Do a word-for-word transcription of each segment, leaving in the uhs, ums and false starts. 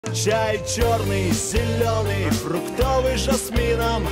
Чай черный, зеленый, фруктовый с жасмином.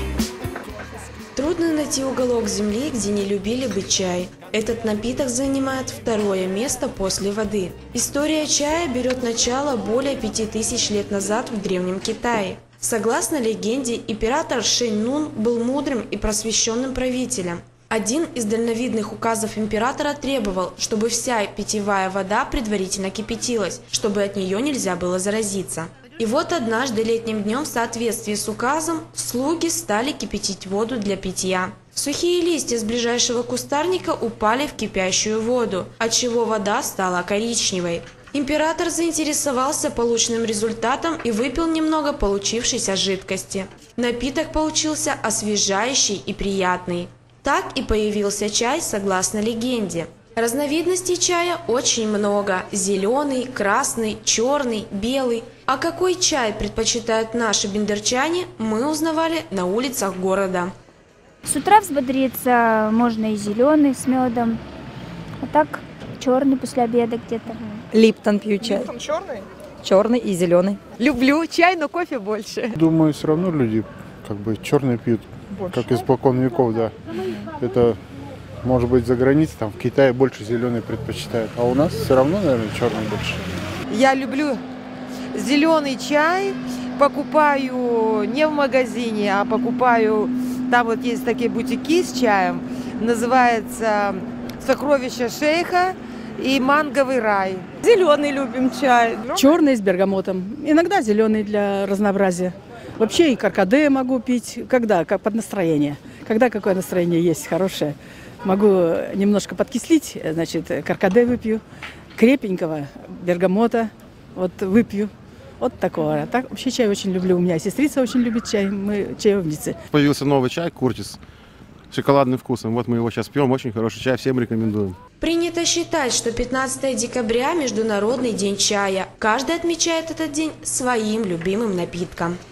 Трудно найти уголок земли, где не любили бы чай. Этот напиток занимает второе место после воды. История чая берет начало более пяти тысяч лет назад в Древнем Китае. Согласно легенде, император Шэнь Нун был мудрым и просвещенным правителем. Один из дальновидных указов императора требовал, чтобы вся питьевая вода предварительно кипятилась, чтобы от нее нельзя было заразиться. И вот однажды летним днем в соответствии с указом слуги стали кипятить воду для питья. Сухие листья с ближайшего кустарника упали в кипящую воду, отчего вода стала коричневой. Император заинтересовался полученным результатом и выпил немного получившейся жидкости. Напиток получился освежающий и приятный. Так и появился чай, согласно легенде. Разновидностей чая очень много – зеленый, красный, черный, белый. А какой чай предпочитают наши бендерчане, мы узнавали на улицах города. С утра взбодриться можно и зеленый с медом, а так черный после обеда где-то. Липтон пью чай. Липтон черный? Черный и зеленый. Люблю чай, но кофе больше. Думаю, все равно люди как бы черный пьют, больше, как испокон веков, да. Это, может быть, за границей, там в Китае больше зеленый предпочитают, а у нас все равно, наверное, черный больше. Я люблю зеленый чай, покупаю не в магазине, а покупаю, там вот есть такие бутики с чаем, называется «Сокровища шейха» и «Манговый рай». Зеленый любим чай. Черный с бергамотом, иногда зеленый для разнообразия. Вообще и каркаде могу пить, когда, как под настроение. Когда какое настроение есть хорошее. Могу немножко подкислить, значит, каркаде выпью, крепенького бергамота вот выпью. Вот такого. Так, вообще чай очень люблю. У меня сестрица очень любит чай, мы чаевницы. Появился новый чай «Куртис» с шоколадным вкусом. Вот мы его сейчас пьем, очень хороший чай, всем рекомендуем. Принято считать, что пятнадцатое декабря – Международный день чая. Каждый отмечает этот день своим любимым напитком.